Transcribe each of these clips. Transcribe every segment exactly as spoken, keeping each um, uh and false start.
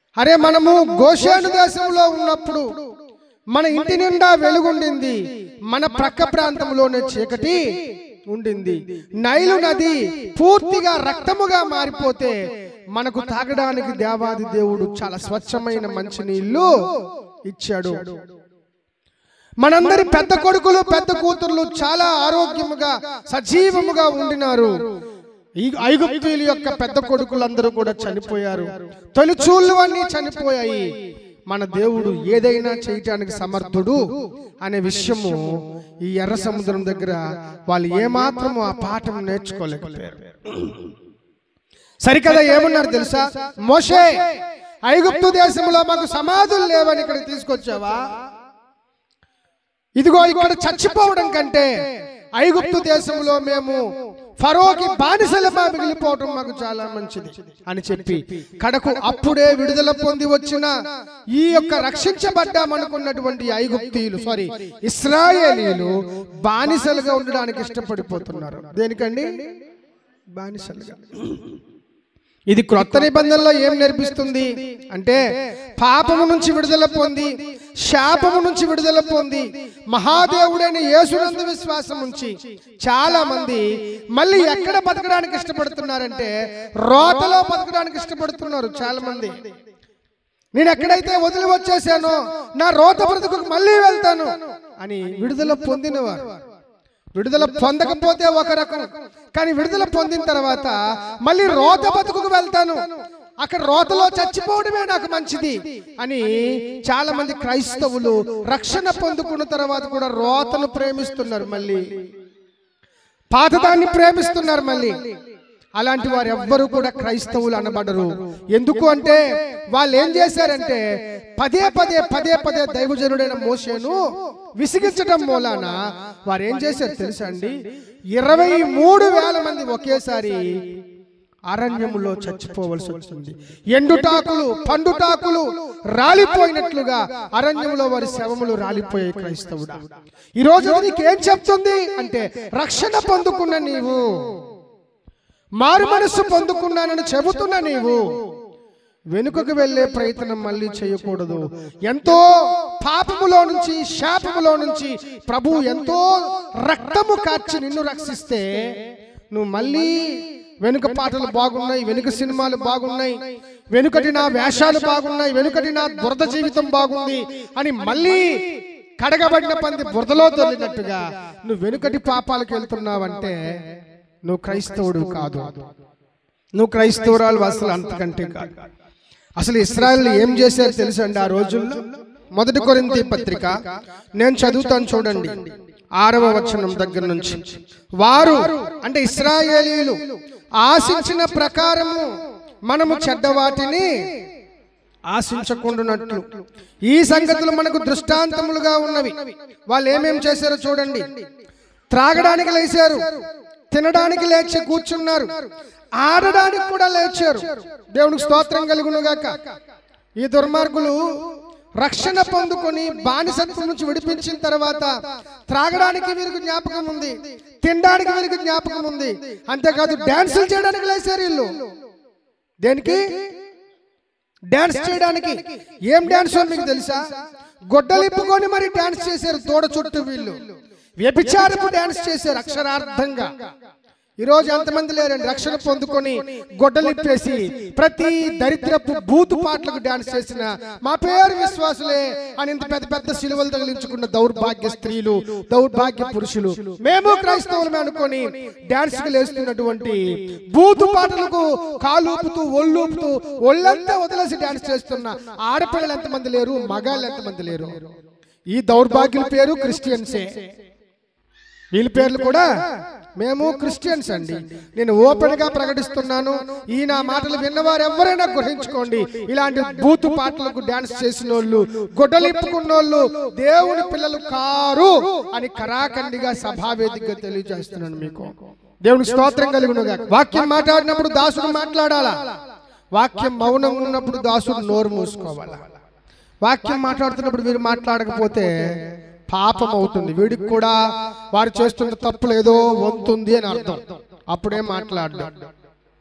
అరే మనము గోషేను దేశంలో ఉన్నప్పుడు మన ఇంటి నిండా వెలుగుండింది, మన ప్రక్క ప్రాంతంలోనే చీకటి ఉండింది. నైలు నది పూర్తిగా రక్తముగా మారిపోతే మనకు తాగడానికి దేవాది దేవుడు చాలా స్వచ్ఛమైన మంచి నీళ్లు ఇచ్చాడు. మనందరి పెద్ద కొడుకులు పెద్ద కూతుర్లు చాలా ఆరోగ్యముగా సజీవముగా ఉండినారు. ఈ ఐగుప్తీయుల యొక్క పెద్ద కొడుకులందరూ కూడా చనిపోయారు. తొలిచూళ్ళు అన్నీ చనిపోయాయి. మన దేవుడు ఏదైనా చేయటానికి సమర్థుడు అనే విషయము ఈ ఎర్ర సముద్రం దగ్గర వాళ్ళు ఏమాత్రము ఆ పాఠం నేర్చుకోలేకపోయారు. సరికదా ఏమన్నారు తెలుసా? మోషే, ఐగుప్తు దేశంలో మాకు సమాధులు లేవని ఇక్కడ తీసుకొచ్చావా? ఇదిగో ఇక్కడ చచ్చిపోవడం కంటే ఐగుప్తు దేశంలో మేము ఫరోకి బానిసలుగా మిగిలిపోవటం మాకు చాలా మంచిది అని చెప్పి కడకు అప్పుడే విడుదల పొంది వచ్చిన ఈ యొక్క రక్షించబడ్డామనుకున్నటువంటి ఐగుప్తీయులు సారీ ఇశ్రాయేలీయులు బానిసలుగా ఉండడానికి ఇష్టపడిపోతున్నారు. దేనికండి? బానిసలుగా. ఇది క్రొత్త నిబంధనలో ఏం నేర్పిస్తుంది అంటే పాపము నుంచి విడుదల పొంది శాపము నుంచి విడుదల పొంది మహాదేవుడైన యేసునందు విశ్వాసం ఉంచి చాలా మంది మళ్ళీ ఎక్కడ బతకడానికి ఇష్టపడుతున్నారంటే రోతలో బతకడానికి ఇష్టపడుతున్నారు. చాలా మంది నేను ఎక్కడైతే వదిలి వచ్చేసానో నా రోత బ్రతుకు మళ్ళీ వెళ్తాను అని విడుదల పొందినవారు. విడుదల పొందకపోతే ఒక రకం, కానీ విడుదల పొందిన తర్వాత మళ్ళీ రోత బతుకుకు వెళ్తాను, అక్కడ రోతలో చచ్చిపోవడమే నాకు మంచిది అని చాలా మంది క్రైస్తవులు రక్షణ పొందుకున్న తర్వాత కూడా రోతను ప్రేమిస్తున్నారు, మళ్ళీ పాతదాన్ని ప్రేమిస్తున్నారు. మళ్ళీ అలాంటి వారు ఎవ్వరూ కూడా క్రైస్తవులు అనబడరు. ఎందుకు అంటే వాళ్ళు ఏం చేశారంటే పదే పదే పదే పదే దైవజనుడైన మోషేను విసిగించడం మూలాన వారు ఏం చేశారు తెలుసా అండి? ఇరవై మూడు వేల మంది ఒకేసారి అరణ్యములో చచ్చిపోవలసి వచ్చింది. ఎండుటాకులు పండుటాకులు రాలిపోయినట్లుగా అరణ్యంలో వారి శవములు రాలిపోయాయి. క్రైస్తవుడా, ఈ రోజు నీకేం చెప్తుంది అంటే రక్షణ పొందుకున్న నీవు, మారు మనస్సు పొందుకున్నానని చెబుతున్న నీవు వెనుకకు వెళ్లే ప్రయత్నం మళ్ళీ చేయకూడదు. ఎంతో పాపములో నుంచి శాపములో నుంచి ప్రభు ఎంతో రక్తము కార్చి నిన్ను రక్షిస్తే నువ్వు మళ్ళీ వెనుక పాటలు బాగున్నాయి, వెనుక సినిమాలు బాగున్నాయి, వెనుకటి నా వేషాలు బాగున్నాయి, వెనుకటి నా బురద జీవితం బాగుంది అని మళ్ళీ కడగబడిన పంది బురదలో తొలినట్టుగా నువ్వు వెనుకటి పాపాలకు వెళ్తున్నావంటే నువ్వు క్రైస్తవుడు కాదు, నువ్వు క్రైస్తవురాలు అసలు అంతకంటే కాదు. అసలు ఇశ్రాయేలు ఏం చేశారు తెలుసండి ఆ రోజుల్లో? మొదటి కొరింథీ పత్రిక నేను చదువుతాను చూడండి, ఆరవ వచనం దగ్గర నుంచి. వారు అంటే ఇశ్రాయేలీయులు ఆశించిన ప్రకారము మనము చెడ్డవాటిని ఆశించకుండానట్లు ఈ సంగతులు మనకు దృష్టాంతములుగా ఉన్నవి. వాళ్ళు ఏమేం చేశారో చూడండి. త్రాగడానికి లేచారు, తినడానికి లేచి కూర్చున్నారు, ఆడడానికి కూడా లేచారు. దేవునికి స్తోత్రం కలుగును గాక. ఈ దుర్మార్గులు రక్షణ పొందుకొని బానిసత్వం నుంచి విడిపించిన తర్వాత త్రాగడానికి వీరికి జ్ఞాపకం ఉంది, తినడానికి వీరికి జ్ఞాపకం ఉంది, అంతేకాదు డాన్సులు చేయడానికి లేచారు వీళ్ళు. దేనికి? డాన్స్ చేయడానికి. ఏం డాన్స్ మీకు తెలుసా? గొడ్డలిప్పుకొని మరి డాన్స్ చేశారు తోడ చుట్టూ. వీళ్ళు వ్యభిచారపు డాన్స్ చేశారు అక్షరార్థంగా. ఈ రోజు ఎంతమంది లేరండి రక్షణ పొందుకొని గొడ్డలిప్పేసి ప్రతి దరిద్రపు బూతు పాటలకు డాన్స్ చేసిన మా పేరు విశ్వాసులే అని ఇంత పెద్ద పెద్ద సిలువలు తగిలించుకున్న దౌర్భాగ్య స్త్రీలు, దౌర్భాగ్య పురుషులు, మేము క్రైస్తవులమే అనుకొని డాన్స్ కి లేస్తున్నటువంటి బూతు పాటలకు కాలూపుతూ ఒళ్ళూపుతూ ఒళ్ళంతా వదిలేసి డాన్స్ చేస్తున్న ఆడపిల్లలు ఎంతమంది లేరు, మగాళ్ళు ఎంతమంది లేరు? ఈ దౌర్భాగ్యుల పేరు క్రిస్టియన్సే. వీళ్ళ పేర్లు కూడా మేము క్రిస్టియన్స్ అండి. నేను ఓపెన్ గా ప్రకటిస్తున్నాను, ఈ నా మాటలు విన్నవారు ఎవరైనా గ్రహించుకోండి. ఇలాంటి బూతు పాటలకు డాన్స్ చేసిన వాళ్ళు, గొడ్డలిప్పుకున్నోళ్ళు దేవుని పిల్లలు కారు అని కరాఖండిగా సభావేదికగా తెలియజేస్తున్నాను మీకు. దేవునికి స్తోత్రం కలుగునుగా. వాక్యం మాట్లాడినప్పుడు దాసుడు మాట్లాడాలా, వాక్యం మౌనం ఉన్నప్పుడు దాసుడు నోరు మూసుకోవాలా. వాక్యం మాట్లాడుతున్నప్పుడు వీరు మాట్లాడకపోతే పాపం అవుతుంది. వీడికి కూడా వారు చేస్తున్న తప్పులు ఏదో వంతుంది అని అర్థం. అప్పుడే మాట్లాడడం.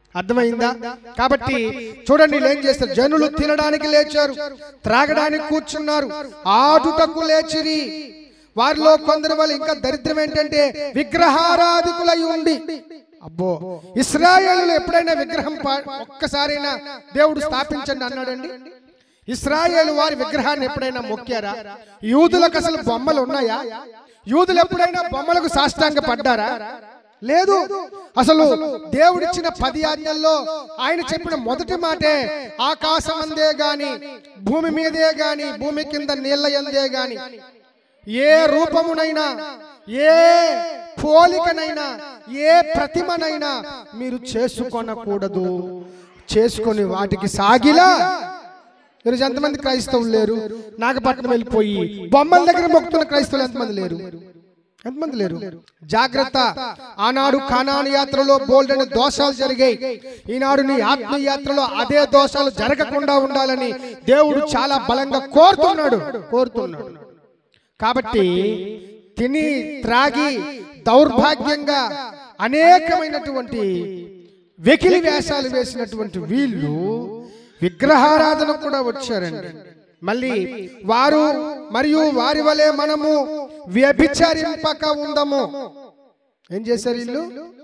అర్థమైందా? కాబట్టి చూడండి వీళ్ళు ఏం చేస్తారు, జనులు తినడానికి లేచారు, త్రాగడానికి కూర్చున్నారు, ఆడుటకు లేచిరి. వారిలో కొందరు వాళ్ళు ఇంకా దరిద్రం ఏంటంటే విగ్రహారాధికులై ఉండి. అబ్బో, ఇశ్రాయేలులో ఎప్పుడైనా విగ్రహం ఒక్కసారైనా దేవుడు స్థాపించండి అన్నాడండి? ఇశ్రాయేలు వారి విగ్రహాన్ని ఎప్పుడైనా మొక్కారా? యూదులకు అసలు బొమ్మలు ఉన్నాయా? యూదులు ఎప్పుడైనా బొమ్మలకు సాష్టాంగ పడ్డారా? లేదు. అసలు దేవుడిచ్చిన పది ఆజ్ఞల్లో ఆయన చెప్పిన మొదటి మాటే ఆకాశం అందే గాని, భూమి మీదే గాని, భూమి కింద నీళ్ల యందే గాని ఏ రూపమునైనా, ఏ పోలికనైనా, ఏ ప్రతిమనైనా మీరు చేసుకొనకూడదు. చేసుకొని వాటికి సాగిలా. ఈరోజు ఎంతమంది క్రైస్తవులు లేరు? నాగపట్నం వెళ్ళిపోయి బొమ్మల దగ్గర మొక్కుతున్న క్రైస్తవులు ఎంతమంది లేరు? ఎంతమంది లేరు? జాగ్రత్త. ఆనాడు కానాను యాత్రలో బోల్డని దోషాలు జరిగాయి. ఈనాడు నీ ఆత్మ యాత్రలో అదే దోషాలు జరగకుండా ఉండాలని దేవుడు చాలా బలంగా కోరుతున్నాడు కోరుతున్నాడు కాబట్టి తిని త్రాగి దౌర్భాగ్యంగా అనేకమైనటువంటి వెకిలి వేషాలు వేసినటువంటి వీళ్ళు విగ్రహారాధన కూడా వచ్చారండి. మళ్ళీ వారు మరియు వారి వలె మనము వ్యభిచరింపక ఉందము. ఏం చేశారు వీళ్ళు?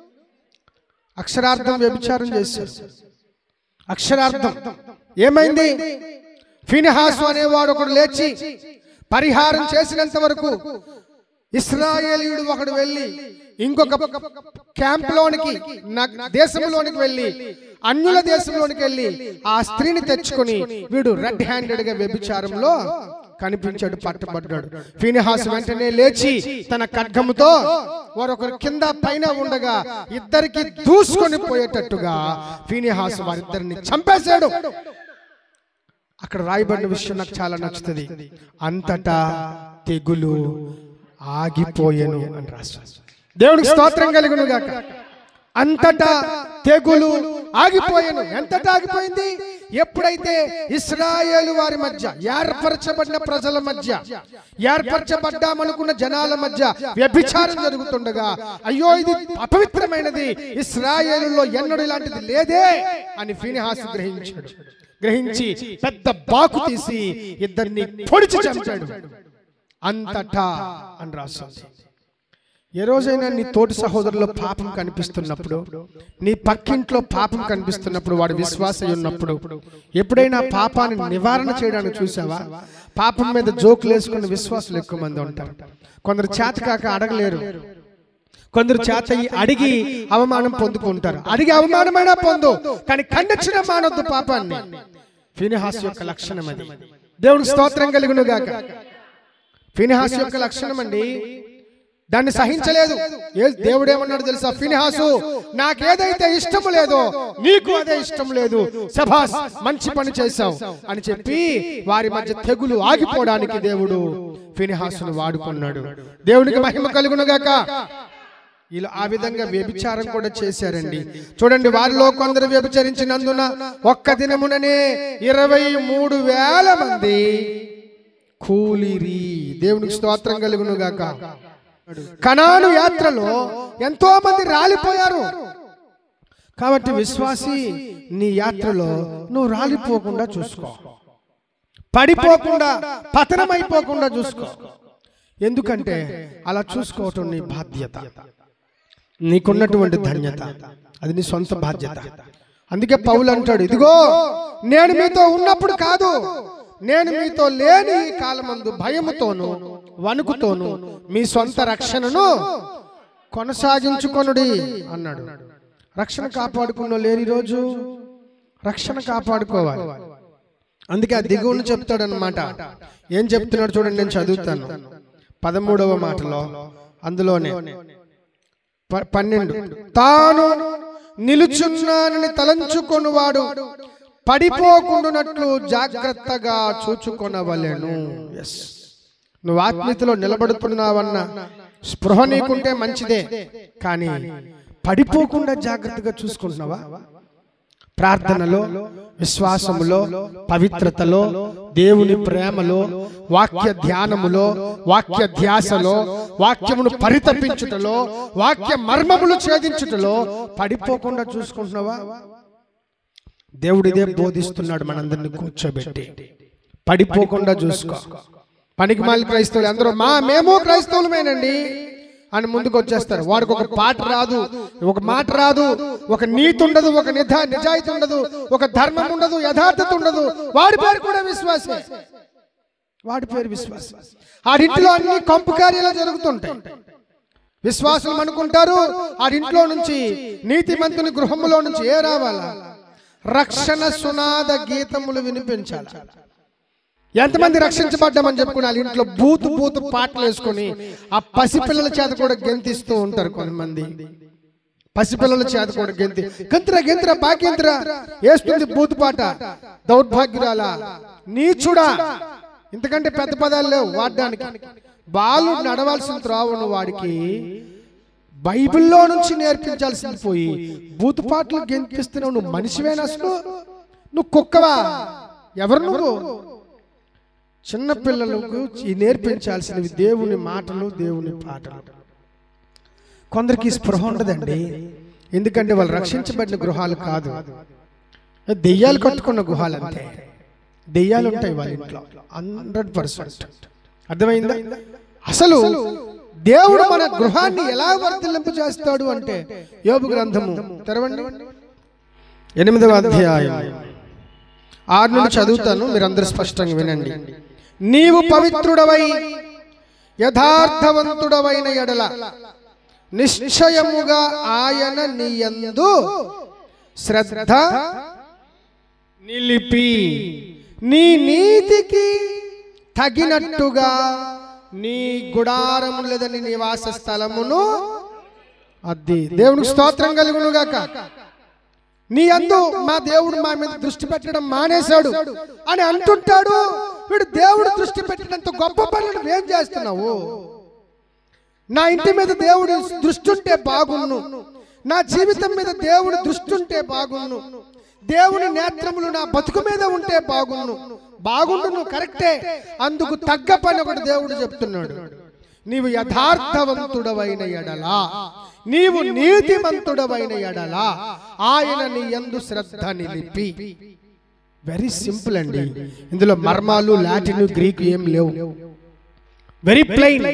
అక్షరార్థం వ్యభిచారం చేశారు. అక్షరార్థం ఏమైంది? ఫీనెహాసు అనేవాడు ఒకడు లేచి పరిహారం చేసినంత వరకు ఇశ్రాయేలీయుడు ఒకడు వెళ్ళి ఇంకొక క్యాంప్ లోనికి, దేశంలోనికి వెళ్ళి, అన్యుల దేశంలోనికి వెళ్ళి ఆ స్త్రీని తెచ్చుకొని వీడు రెడ్ హ్యాండెడ్ గా వ్యభిచారంలో కనిపించాడు, పట్టబడ్డాడు. ఫీనెహాసు వెంటనే లేచి తన ఖడ్గముతో వారొకరు కింద పైన ఉండగా ఇద్దరికి దూసుకొని పోయేటట్టుగా ఫీనెహాసు వారిద్దరిని చంపేశాడు. అక్కడ రాయబడిన విషయం నాకు చాలా నచ్చుతుంది. అంతటా తెగులు ఆగిపోయెను అని రాశారు. దేవునికి స్తోత్రం కలుగును గాక. అంతటా తెగులు ఆగిపోయెను. ఎంతటా ఆగిపోయింది? ఎప్పుడైతే ఇశ్రాయేలు వారి మధ్య, ఏర్పరచబడిన ప్రజల మధ్య, ఏర్పరచబడ్డామనుకున్న జనాల మధ్య వ్యభిచారం జరుగుతుండగా, అయ్యో ఇది అపవిత్రమైనది, ఇశ్రాయేలులో ఎన్నడూ ఇలాంటిది లేదే అని ఫీనెహాసు గ్రహించాడు. గ్రహించి పెద్ద బాకు తీసి ఇద్దరిని పొడిచి చంపాడు. అంతటా అని రాస్తుంది. ఏ రోజైనా నీ తోటి సహోదరులో పాపం కనిపిస్తున్నప్పుడు, నీ పక్కింట్లో పాపం కనిపిస్తున్నప్పుడు, వాడు విశ్వాసం ఉన్నప్పుడు ఎప్పుడైనా పాపాన్ని నివారణ చేయడానికి చూసావా? పాపం మీద జోకులు వేసుకున్న విశ్వాసులు ఎక్కువ మంది ఉంటారు. కొందరు చేత కాక అడగలేరు, కొందరు చేత అడిగి అవమానం పొందుకుంటారు. అడిగి అవమానమైనా పొందు, కానీ ఖండించిన మానొద్దు పాపాన్ని. ఫీనెహాసు యొక్క లక్షణం అది. దేవునికి స్తోత్రం కలుగును గాక. ఫీనెహాసు యొక్క లక్షణం అండి, దాన్ని సహించలేదు. దేవుడు ఏమన్నాడు తెలుసా? ఫీనెహాసు, నాకేదైతే ఇష్టం లేదో నీకు అదే ఇష్టం లేదు, సభాస్ మంచి పని చేశావు అని చెప్పి వారి మధ్య తెగులు ఆగిపోవడానికి దేవుడు ఫీనెహాసును వాడుకున్నాడు. దేవునికి మహిమ కలుగును గాక. ఇలా ఆ విధంగా వ్యభిచారం కూడా చేశారండి. చూడండి, వారిలో కొందరు వ్యభిచరించినందున ఒక్క దినముననే ఇరవై మూడు వేల మంది కూలిరి. దేవునికి స్తోత్రం కలుగును గాక. కనాను యాత్రలో ఎంతో మంది రాలిపోయారు. కాబట్టి విశ్వాసి, నీ యాత్రలో నువ్వు రాలిపోకుండా చూసుకో, పడిపోకుండా, పతనమైపోకుండా చూసుకో. ఎందుకంటే అలా చూసుకోవటం నీ బాధ్యత, నీకున్నటువంటి ధన్యత, అది నీ సొంత బాధ్యత. అందుకే పౌలు అంటాడు, ఇదిగో నేను మీతో ఉన్నప్పుడు కాదు, నేను మీతో లేని ఈ కాలమందు భయముతోను వణుకుతోను మీ సొంత రక్షణను కొనసాగించుకొనుడి అన్నాడు. రక్షణ కాపాడుకున్న లేని రోజు రక్షణ కాపాడుకోవాలి. అందుకే ఆ దిగువను చెప్తాడనమాట. ఏం చెప్తున్నాడు చూడండి, నేను చదువుతాను. పదమూడవ మాటలో అందులోనే పన్నెండు, తాను నిలుచున్నానని తలంచుకొనువాడు పడిపోకుండానట్లు జాగ్రత్తగా చూచుకొనవలెను. ఎస్, నువ్వు ఆత్మీయతలో నిలబడుతున్నావన్న స్పృహ నీకుంటే మంచిదే, కానీ పడిపోకుండా జాగ్రత్తగా చూసుకుంటున్నావా? ప్రార్థనలో, విశ్వాసములో, పవిత్రతలో, దేవుని ప్రేమలో, వాక్య ధ్యానములో, వాక్య ధ్యాసలో, వాక్యమును పరితపించుటలో, వాక్య మర్మములు ఛేదించుటలో పడిపోకుండా చూసుకుంటున్నావా? దేవుడు ఇదే బోధిస్తున్నాడు మనందరినీ కూర్చోబెట్టి. పడిపోకుండా చూసుకో. పనికిమాలిన క్రైస్తవులు అందరూ మా మేము క్రైస్తవులమేనండి అని ముందుకు వచ్చేస్తారు. వాడికి ఒక పాట రాదు, ఒక మాట రాదు, ఒక నీతి ఉండదు, ఒక నిజా నిజాయితీ ఉండదు, ఒక ధర్మం ఉండదు, యథార్థత ఉండదు. వాడి పేరు కూడా విశ్వాసే. వాడి పేరు విశ్వాసం. ఆడింట్లో అన్ని కంపు కార్యాలు జరుగుతుంటాయి. విశ్వాసం అనుకుంటారు ఆడింట్లో నుంచి, నీతిమంతుని గృహములో నుంచి ఏ రావాలా? రక్షణ సునాద గీతములు వినిపించాలి. ఎంతమంది రక్షించబడ్డామని చెప్పుకున్నారు? ఇంట్లో బూతు బూతు పాటలు వేసుకొని ఆ పసిపిల్లల చేత కూడా గెంతిస్తూ ఉంటారు కొంతమంది. పసిపిల్లల చేత కూడా గెంతి గంత్ర గెంత్ర బాకేంద్ర వేస్తుంది బూతు పాట. దౌర్భాగ్యురాల, నీచుడా, ఇంతకంటే పెద్ద పదాలు లేవు వాడడానికి. బాలు నడవాల్సిన త్రోవను వాడికి బైబిల్లో నుంచి నేర్పించాల్సింది పోయి బూతు పాటలు గెంతిస్తున్నావు. నువ్వు మనిషివేనా? అసలు నువ్వు కుక్కవా? ఎవరు నువ్వు? చిన్న పిల్లలకు నేర్పించాల్సినవి దేవుని మాటలు, దేవుని పాటలు. కొందరికి స్పృహ ఉండదండి. ఎందుకంటే వాళ్ళు రక్షించబడిన గృహాలు కాదు, దెయ్యాలు కట్టుకున్న గుహాలు. అంతే, దెయ్యాలు ఉంటాయి వాళ్ళ ఇంట్లో హండ్రెడ్ పర్సెంట్. అర్థమైందా? అసలు దేవుడు మన గృహాన్ని ఎలా వర్తిల్లింపు చేస్తాడు అంటే, యోబు గ్రంథము తెరవండి, ఎనిమిదవ అధ్యాయం ఆరు నుండి చదువుతాను, మీరందరూ స్పష్టంగా వినండి. నీవు పవిత్రుడవై యథార్థవంతుడవైన ఎడల నిశ్చయముగా ఆయన నీ యందు శ్రద్ధ నిలిపి నీ నీతికి తగినట్టుగా నీ గుడారము లేదా నీ నివాస స్థలమును అద్ది. దేవునికి స్తోత్రం కలుగును గాక. నీ యందు మా దేవుడు మా మీద దృష్టి పెట్టడం మానేశాడు అని అంటుంటాడు. వీడు దేవుడు దృష్టి పెట్టినంత గొప్ప పనులు ఏం చేస్తున్నావు? నా ఇంటి మీద దేవుడు దృష్టి ఉంటే బాగున్ను, నా జీవితం మీద దేవుడు దృష్టి ఉంటే బాగున్ను, దేవుని నేత్రములు నా బతుకు మీద ఉంటే బాగున్ను. బాగుండు, కరెక్టే. అందుకు తగ్గ పని ఒకటి దేవుడు చెప్తున్నాడు. నీవు యథార్థవంతుడవైన ఎడలా, నీవు నీతిమంతుడవైన ఎడలా ఆయన నీ యందు శ్రద్ధ నిలిపి. వెరీ సింపుల్ అండి. ఇందులో మర్మాలు, లాటిన్, గ్రీక్ ఏం లేవు. Very plain.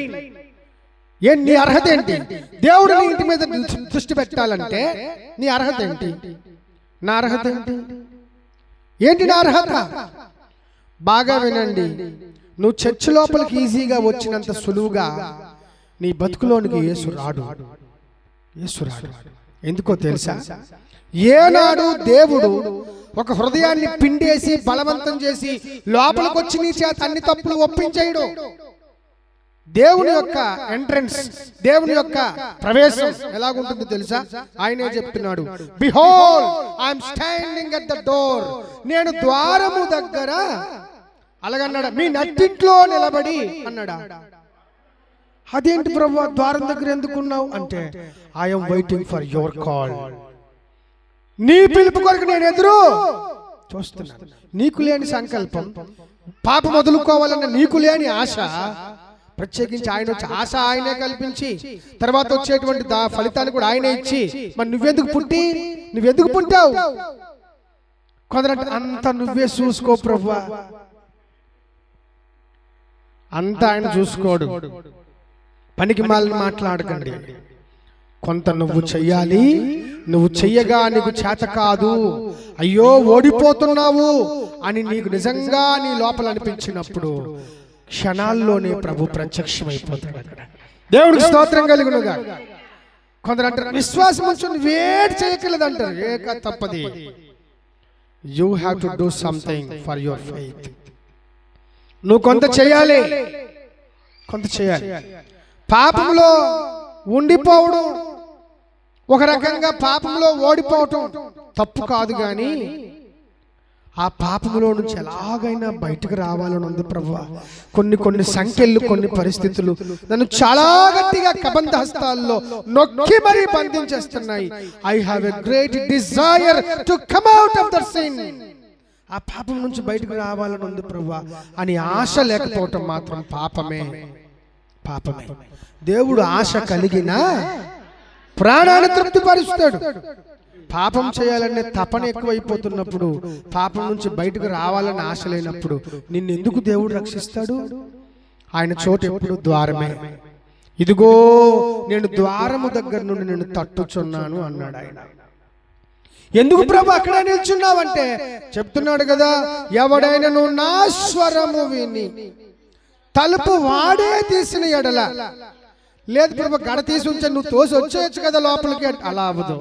ఏ నీ అర్హత ఏంటి? దేవుడు నీ ఇంటి మీద దృష్టి పెట్టాలంటే నీ అర్హత ఏంటి? నా అర్హత ఏంటి? ఏంటి నా అర్హత? బాగా వినండి. నువ్వు చర్చ్ లోపలికి ఈజీగా వచ్చినంత సులువుగా నీ బతుకులోనికి యేసు రాడు. యేసు రాడు. ఎందుకో తెలుసా? ఏనాడు దేవుడు ఒక హృదయాన్ని పిండేసి బలవంతం చేసి లోపలికి వచ్చి నీ చేత అన్ని తప్పులు ఒప్పించేయడు. దేవుని యొక్క ఎంట్రన్స్, దేవుని యొక్క ప్రవేశం ఎలాగుంటుందో తెలుసా? ఆయనే చెప్తున్నాడు, behold I'm standing at the door. నేను ద్వారము దగ్గర, అలాగన్నాడా? మీ నట్టింట్లో నిలబడి అన్నాడా? అదేంటి ప్రభువా ద్వారం దగ్గర ఎందుకున్నావు అంటే, I'm waiting for your call. నీ పిలుపు కొరకు నేను ఎదురు చూస్తున్నాను. నీకు లేని సంకల్పం, పాపం వదులుకోవాలన్న నీకు లేని ఆశ, ప్రత్యేకించి ఆయన వచ్చి ఆశ ఆయనే కల్పించి తర్వాత వచ్చేటువంటి దా ఫలితాన్ని కూడా ఆయనే ఇచ్చి, మరి నువ్వెందుకు పుట్టి నువ్వెందుకు పుట్టావు? కొందరంటే అంత నువ్వే చూసుకో ప్రభువా. అంతా ఆయన చూసుకోడు. పనికి మాలిన మాట్లాడకండి. కొంత నువ్వు చెయ్యాలి. నువ్వు చెయ్యగా నీకు చేత కాదు, అయ్యో ఓడిపోతున్నావు అని నీకు నిజంగా నీ లోపల అనిపించినప్పుడు క్షణాల్లోనే ప్రభు ప్రత్యక్షమైపోతాడు అక్కడ. దేవుడికి స్తోత్రం కలుగునుగా. కొందరు అంటారు విశ్వాసం ఉంచుని వేడి చేయగలదు అంటారు. ఏక తప్పది. You have to do something for your faith. నువ్వు కొంత చేయాలి, కొంత చేయాలి. పాపంలో ఉండిపోవడం ఒక రకంగా పాపంలో ఓడిపోవటం తప్పు కాదు, కానీ ఆ పాపములో నుంచి ఎలాగైనా బయటకు రావాలని ఉంది ప్రభువా. కొన్ని కొన్ని సంఖ్యలు, కొన్ని పరిస్థితులు నన్ను చాలా గట్టిగా కబంధ హస్తాల్లో నొక్కి మరీ బంధించేస్తున్నాయి. I have a great desire to come out of the sin. ఆ పాపం నుంచి బయటకు రావాలని ఉంది ప్రభువా అని ఆశ లేకపోవటం మాత్రం పాపమే, పాపమే. దేవుడు ఆశ కలిగిన ప్రాణాన్ని తృప్తిపరుస్తాడు. పాపం చేయాలనే తపన ఎక్కువైపోతున్నప్పుడు, పాపం నుంచి బయటకు రావాలని ఆశ లేనప్పుడు నిన్ను ఎందుకు దేవుడు రక్షిస్తాడు? ఆయన చోటు ఎప్పుడు ద్వారమే. ఇదిగో నేను ద్వారము దగ్గర నుండి నేను తట్టుచున్నాను అన్నాడు ఆయన. ఎందుకు ప్రభు అక్కడ నిల్చున్నావంటే చెప్తున్నాడు కదా, ఎవడైనా నువ్వు నా స్వరము విని తలుపు వాడే తీసిన ఎడల, లేదు ప్రభు గడ తీసి ఉంచే నువ్వు తోసి వచ్చేయచ్చు కదా లోపలికి, అలా అవ్వదు,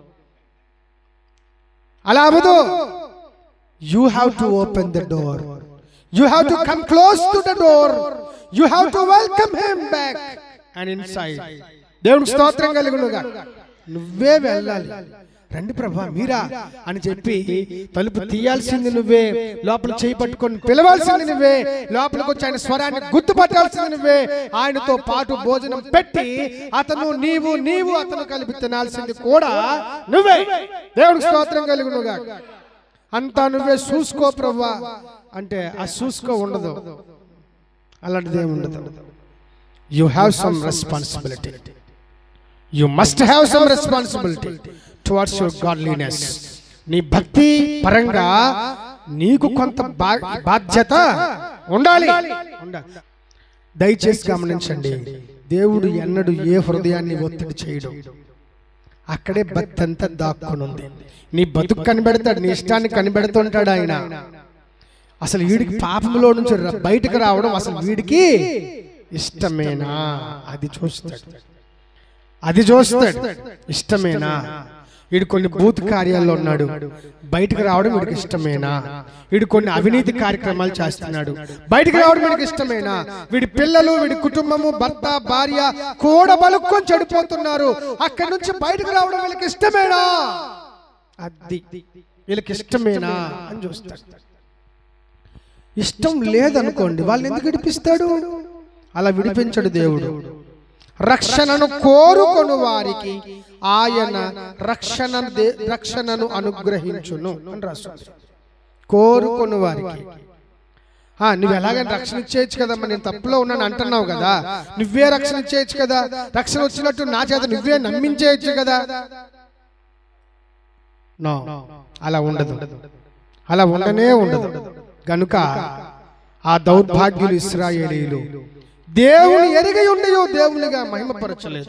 అలా అవ్వదు. You have to open the door, you have to come close to the door, you have to welcome him back and inside. దేవునికి స్తోత్రం కలుగునుగా. నువ్వే వెళ్ళాలి. రండి ప్రభా మీరా అని చెప్పి తలుపు తీయాల్సింది నువ్వే, లోపల చేయి పట్టుకొని పిలవాల్సింది నువ్వే, లోపలికి వచ్చి ఆయన స్వరాన్ని గుర్తుపట్టాల్సింది నువ్వే, ఆయనతో పాటు భోజనం పెట్టి అతను నీవు నీవు అతను కలిపి తినాల్సింది కూడా నువ్వే. దేవునికి స్తోత్రం కలుగునుగా. అంతా నువ్వే చూసుకో ప్రభా అంటే ఆ చూసుకో ఉండదు, అలాంటిది ఏమి ఉండదు. You have some responsibility, you must have some responsibility towards your godliness. నీ భక్తి పరంగా నీకు కొంత బాధ్యత ఉండాలి. దయచేసి గమనించండి, దేవుడు ఎన్నడూ ఏ హృదయాన్ని ఒత్తిడి చేయడు. అక్కడే భక్తి అంతా దాక్కునుంది. నీ బతుకు కనిపెడతాడు, నీ ఇష్టాన్ని కనిపెడుతుంటాడు ఆయన. అసలు వీడికి పాపంలో నుంచి బయటకు రావడం అసలు వీడికి ఇష్టమేనా అది చూస్తాడు, అది చూస్తాడు. ఇష్టమేనా? వీడు కొన్ని బూత్ కార్యాల్లో ఉన్నాడు, బయటకు రావడం వీడికి ఇష్టమేనా? వీడు కొన్ని అవినీతి కార్యక్రమాలు చేస్తున్నాడు, బయటకు రావడం వీడికి ఇష్టమేనా? వీడి పిల్లలు, వీడి కుటుంబము, భర్త భార్య కూడా బలుక్కొని చెడిపోతున్నారు, అక్కడి నుంచి బయటకు రావడం వీళ్ళకి ఇష్టమేనా? అది వీళ్ళకి ఇష్టమేనా అని చూస్తాడు. ఇష్టం లేదనుకోండి, వాళ్ళని ఎందుకు విడిపిస్తాడు? అలా విడిపించడు దేవుడు. రక్షణను కోరుకొను వారికి ఆయన రక్షణ రక్షణను అనుగ్రహించును అని రాస్తుంది. కోరుకొను వారికి. నువ్వు ఎలాగైనా రక్షణ ఇచ్చేయచ్చు కదమ్మా, నేను తప్పులో ఉన్నాను అంటున్నావు కదా, నువ్వే రక్షణ ఇచ్చేయచ్చు కదా, రక్షణ వచ్చినట్టు నా చేత నువ్వే నమ్మించేయచ్చు కదా. నో, అలా ఉండదు, అలా ఉండనే ఉండదు. గనుక ఆ దౌర్భాగ్యులు ఇశ్రాయేలీయులు దేవుని ఎరిగి ఉండయో దేవునిగా మహిమపరచలేదు.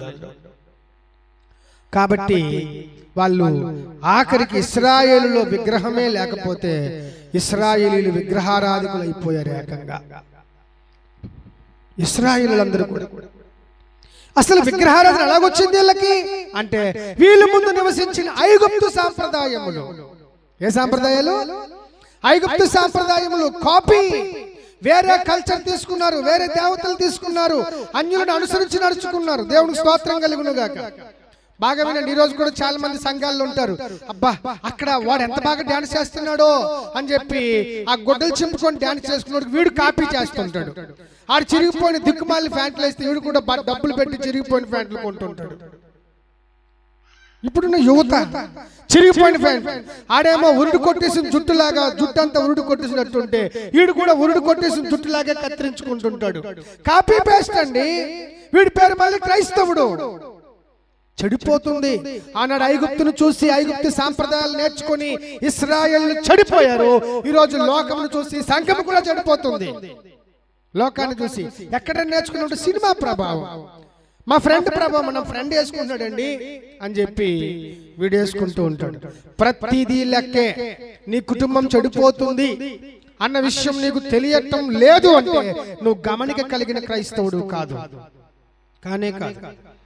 కాబట్టి వాళ్ళు ఆఖరికి ఇశ్రాయేలులో విగ్రహమే లేకపోతే ఇశ్రాయేలీలు విగ్రహారాధికులు అయిపోయారు ఏకంగా. ఇశ్రాయేలులందరూ కూడా అసలు విగ్రహారాధన ఎలాగొచ్చింది వీళ్ళకి అంటే, వీళ్ళు ముందు నివసించిన ఐగుప్తు సాంప్రదాయములు. ఏ సాంప్రదాయాలు? ఐగుప్తు సాంప్రదాయములు కాపీ. వేరే కల్చర్ తీసుకున్నారు, వేరే దేవతలు తీసుకున్నారు, అన్యులను అనుసరించి నడుచుకున్నారు. దేవునికి స్తోత్రం కలుగునుగాక. బాగా వినండి, ఈ రోజు కూడా చాలా మంది సంఘాల్లో ఉంటారు, అబ్బా అక్కడ వాడు ఎంత బాగా డాన్స్ చేస్తున్నాడో అని చెప్పి ఆ గొడ్డలు చింపుకొని డాన్స్ చేసుకున్నాడు వీడు కాపీ చేస్తుంటాడు. ఆడు చిరిగిపోయిన దిక్కుమాలి ప్యాంట్లు వేస్తే వీడు కూడా డబ్బులు పెట్టి చిరిగిపోయిన ప్యాంట్లు కొంటుంటాడు. ఇప్పుడున్న యువత చిరిగిపోయిన ప్యాంట్, ఆడేమో ఉరుడు కొట్టేసిన జుట్టులాగా జుట్టు అంతా ఉరుడు కొట్టేసినట్టుంటే వీడు కూడా ఉరుడు కొట్టేసిన జుట్టులాగా కత్తిరించుకుంటుంటాడు. కాపీ పేస్ట్ అండి. వీడి పేరు మళ్ళీ క్రైస్తవుడు. చెడిపోతుంది. ఆనాడు ఐగుప్తును చూసి ఐగుప్తు సాంప్రదాయాలు నేర్చుకుని ఇశ్రాయేలు చెడిపోయారు. ఈ రోజు లోకమును చూసి సంఘం కూడా చెడిపోతుంది. లోకాన్ని చూసి ఎక్కడ నేర్చుకున్నప్పుడు సినిమా ప్రభావం, మా ఫ్రెండ్ ప్రభావం, మన ఫ్రెండ్ వేసుకుంటాడండి అని చెప్పి వీడు వేసుకుంటూ ఉంటాడు. ప్రతిదీ లెక్కే. నీ కుటుంబం చెడిపోతుంది అన్న విషయం నీకు తెలియటం లేదు అంటే నువ్వు గమనిక కలిగిన క్రైస్తవుడు కాదు, కానే కాదు.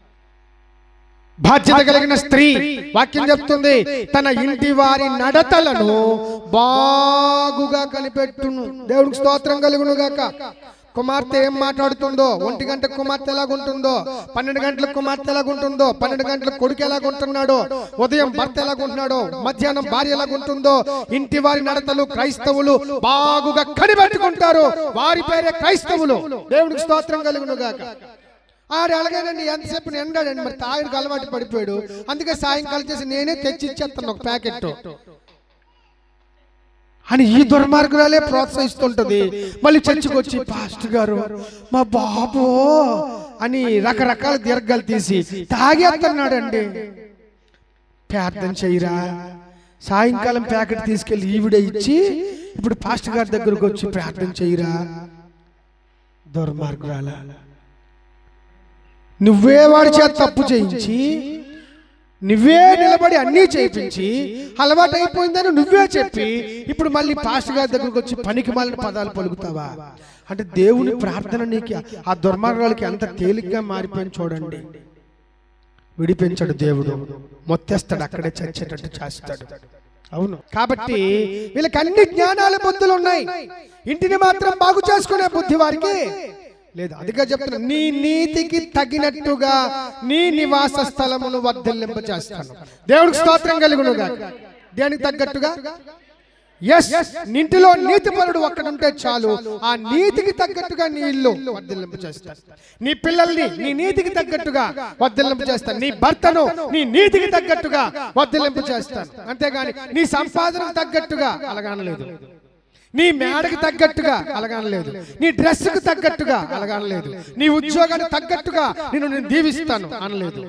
బాధ్యత కలిగిన స్త్రీ, వాక్యం చెప్తుంది, తన ఇంటి వారి నడతలను బాగుగా కనిపెట్టును. దేవుడికి స్తోత్రం కలుగును గాక. కుమార్తె ఏం మాట్లాడుతుందో, ఒంటి గంటకు కుమార్తె ఎలాగుంటుందో, పన్నెండు గంటలకు కుమార్తె ఎలాగుంటుందో, పన్నెండు గంటలకు కొడుకు ఎలాగుంటున్నాడో, ఉదయం భర్త ఎలాగుంటున్నాడో, మధ్యాహ్నం భార్య ఎలాగుంటుందో, ఇంటి వారి నడతలు క్రైస్తవులు బాగుగా కనిపెట్టుకుంటారు. వారి పేరే క్రైస్తవులు. దేవునికి స్తోత్రం కలుగును గాక. ఆడు ఎలాగేనండి ఎంతసేపు ఎండాడండి, మరి తాగిడికి అలవాటు పడిపోయాడు. అందుకే సాయంకాలం చేసి నేనే తెచ్చి ఇచ్చేస్తాను ఒక ప్యాకెట్ అని ఈ దుర్మార్గురాలే ప్రోత్సహిస్తుంటది. మళ్ళీ చర్చికి వచ్చి పాస్టర్ గారు మా బాబు అని రకరకాల దీర్ఘాలు తీసి తాగేస్తున్నాడండి. ప్రార్థన చేయరా? సాయంకాలం ప్యాకెట్ తీసుకెళ్లి ఈవిడే ఇచ్చి ఇప్పుడు పాస్టర్ గారి దగ్గరకు వచ్చి ప్రార్థన చేయరా? దుర్మార్గురాల, నువ్వే వాడి చేత తప్పు చేయించి నువ్వే నిలబడి అన్నీ చేయించి అలవాటు అయిపోయిందని నువ్వే చెప్పి ఇప్పుడు మళ్ళీ పాస్టర్ గారి దగ్గరకు వచ్చి పనికి మాలిన పదాలు పలుకుతావా? అంటే దేవుని ప్రార్థన నీకు ఆ దుర్మార్గాలకి ఎంత తేలిగ్గా మారిపోయింది చూడండి. విడిపించడు దేవుడు, మొత్తేస్తాడు, అక్కడే చచ్చేటట్టు చేస్తాడు. అవును, కాబట్టి వీళ్ళకి అన్ని జ్ఞానాల బుద్ధులు ఉన్నాయి, ఇంటిని మాత్రం బాగు చేసుకునే బుద్ధి వారికి లేదు. అందుకే చెప్తున్నా, నీ నీతికి తగినట్టుగా నీ నివాస స్థలమును వర్ధిల్లింప చేస్తాను. దేవుడికి స్తోత్రం కలుగును గాక. దేనికి తగ్గట్టుగా? ఎస్, ఇంటిలో నీతిపరుడు ఒక్కడుంటే చాలు, ఆ నీతికి తగ్గట్టుగా నీ ఇల్లు వర్ధిల్లింప చేస్తాను. నీ పిల్లల్ని నీ నీతికి తగ్గట్టుగా వర్ధిల్లింప చేస్తాను. నీ భర్తను నీ నీతికి తగ్గట్టుగా వర్ధిల్లింప చేస్తాను. అంతేగాని నీ సంపాదనకు తగ్గట్టుగా అలాగనలేదు, నీ మేడకు తగ్గట్టుగా అలాగనలేదు, నీ డ్రెస్కు తగ్గట్టుగా అలాగనలేదు, నీ ఉద్యోగానికి తగ్గట్టుగా నేను నేను దీవిస్తాను అనలేదు.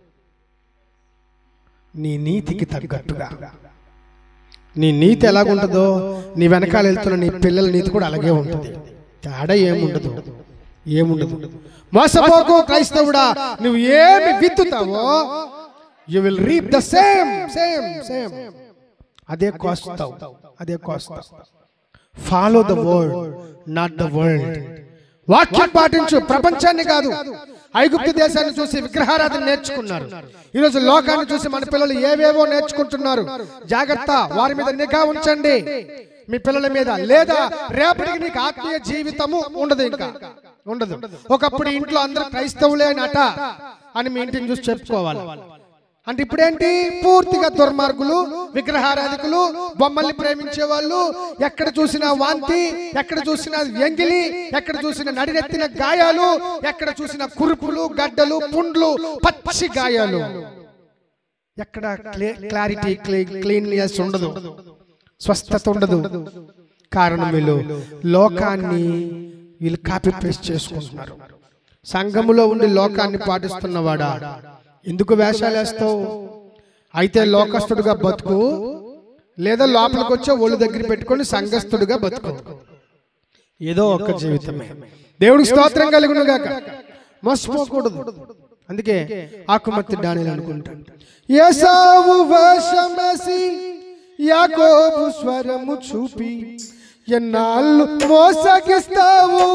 నీ నీతికి తగ్గట్టుగా. నీ నీతి ఎలాగుంటుందో నీ వెనకాల వెళ్తున్న నీ పిల్లల నీతి కూడా అలాగే ఉంటుంది. తేడా ఏముండదు, ఏముండదు. మోసపోకు క్రైస్తవుడా, నువ్వు ఏమి విత్తుతావో you will reap the same same same అదే కోస్తావు, అదే కోస్తావు. Follow the word, not the world. వాక్యం పాటించు, ప్రపంచాన్ని కాదు. ఐగుప్తు దేశాన్ని చూసి విగ్రహారాధన నేర్చుకున్నారు. ఈరోజు లోకాన్ని చూసి మన పిల్లలు ఏవేవో నేర్చుకుంటున్నారు. జాగ్రత్త, వారి మీద నిఘా ఉంచండి మీ పిల్లల మీద, లేదా రేపటికి నీకు ఆత్మీయ జీవితము ఉండదు, ఇంకా ఉండదు. ఒకప్పుడు ఇంట్లో అందరూ క్రైస్తవులేనట అని మీ ఇంటిని చూసి చెప్పుకోవాలి. అంటే ఇప్పుడేంటి? పూర్తిగా దుర్మార్గులు, విగ్రహారాధికులు, బొమ్మల్ని ప్రేమించే వాళ్ళు, ఎక్కడ చూసినా వాంతి, ఎక్కడ చూసినా ఎంగిలి, ఎక్కడ చూసినా నడినెత్తిన గాయాలు, ఎక్కడ చూసినా కురుపులు, గడ్డలు, పుండ్లు, పచ్చి గాయాలు. ఎక్కడ క్లారిటీ, క్లీన్లీనెస్ ఉండదు, స్వస్థత ఉండదు. కారణం వీళ్ళు లోకాన్ని వీళ్ళు కాపీ పేస్ట్ చేసుకుంటున్నారు. సంఘములో ఉండి లోకాన్ని పాటిస్తున్నవాడా, ఎందుకు వేషాలు వేస్తావు? అయితే లోకస్తుడుగా బతుకు, లేదా లోపలికి వచ్చే ఒళ్ళు దగ్గర పెట్టుకొని సంఘస్థుడుగా బతుకు. ఏదో ఒక్క జీవితమే. దేవుడికి స్తోత్రం కలుగును గాక. మోసపోకూడదు. అందుకే ఆకుమత్తి డానియేలు అనుకుంటాడు, ఏసావు వేషమేసి యాకోబు స్వరము చూపి ఎన్నాళ్ళు మోసగిస్తావు,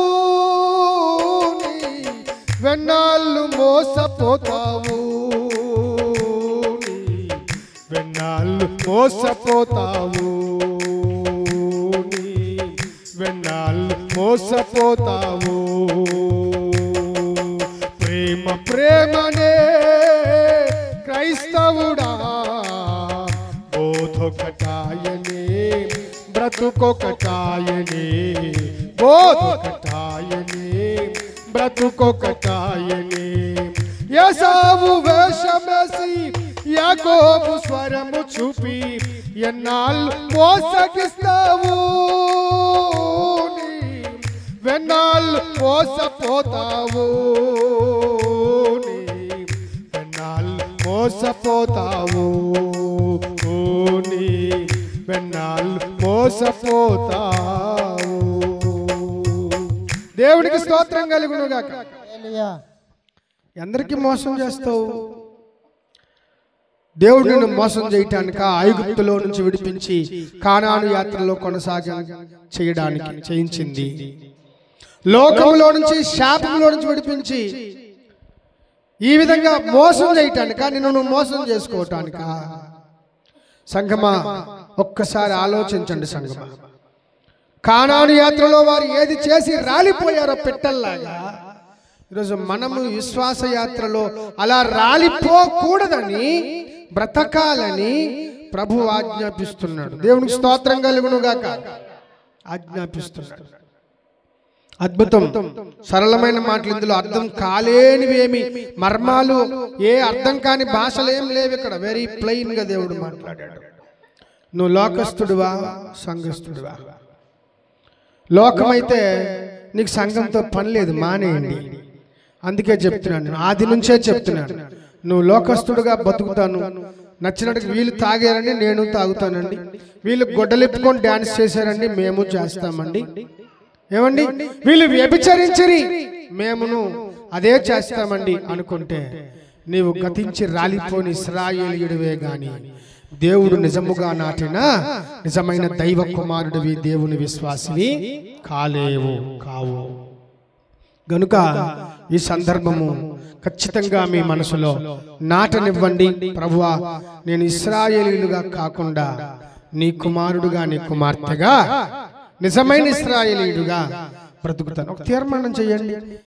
వెన్నాళ్ళు మోసపోతావు, వెన్నాళ్ళు మోసపోతావు, వెన్నాళ్ళు మోసపోతావు. ప్రేమ ప్రేమనే క్రైస్తవుడా, బోధొకటాయనే బ్రతుకొకటాయనే, బోధొకటాయనే బ్రతుకొకటాయనే. ఏసావు వేషమేసి యాకోబు స్వరము చూపి ఎన్నాళ్ళు మోసగిస్తావు, వెన్నాళ్ళు మోసపోతావు, వెన్నాళ్ళు మోసపోతావు, వెన్నాళ్ళు మోసపోతావు. దేవునికి స్తోత్రం కలుగును గాక. అందరికీ మోసం చేస్తావు. దేవుడు నిన్ను మోసం చేయటానికి ఐగుప్తులో నుంచి విడిపించి కానాను యాత్రలో కొనసాగ చేయడానికి చేయించింది. లోకములో నుంచి, శాపములో నుంచి విడిపించి ఈ విధంగా మోసం చేయటానిక, నిన్ను నువ్వు మోసం చేసుకోవటానిక? సంఘమా, ఒక్కసారి ఆలోచించండి. సంఘమా, కానాను యాత్రలో వారు ఏది చేసి రాలిపోయారో పెట్టల్లాగా ఈరోజు మనము విశ్వాస యాత్రలో అలా రాలిపోకూడదని బ్రతకాలని ప్రభు ఆజ్ఞాపిస్తున్నాడు. దేవునికి స్తోత్రం కలుగును గాక. ఆజ్ఞాపిస్తున్నాడు. అద్భుతం. సరళమైన మాటలు, ఇందులో అర్థం కాలేనివేమి మర్మాలు, ఏ అర్థం కాని భాషలు ఏం లేవు ఇక్కడ. వెరీ ప్లెయిన్ గా దేవుడు మాట్లాడాడు. నువ్వు లోకస్తుడివా సంఘస్థుడివా? లోకమైతే నీకు సంఘంతో పని లేదు, మానేయండి. అందుకే చెప్తున్నాను, నేను ఆది నుంచే చెప్తున్నాను. నువ్వు లోకస్తుడుగా బతుకుతాను, నచ్చినట్టు వీళ్ళు తాగారండి నేను తాగుతానండి, వీళ్ళు గొడ్డలిప్పుకొని డాన్స్ చేశారండి మేము చేస్తామండి, ఏమండి వీళ్ళు వ్యభిచరించరి మేమును అదే చేస్తామండి అనుకుంటే నీవు గతించి రాలిపోని ఇశ్రాయేలీయుడివే గాని దేవుడు నిజముగా నాటిన నిజమైన దైవ కుమారుడివి, దేవుని విశ్వాసివి కాలేవు కావు. గనుక ఈ సందర్భము ఖచ్చితంగా మీ మనసులో నాటనివ్వండి. ప్రభువా, నేను ఇశ్రాయేలీయులుగా కాకుండా నీ కుమారుడుగా నీ కుమార్తెగా నిజమైన ఇశ్రాయేలీయుడుగా బ్రతుకుతాను. ఒక తీర్మానం చేయండి.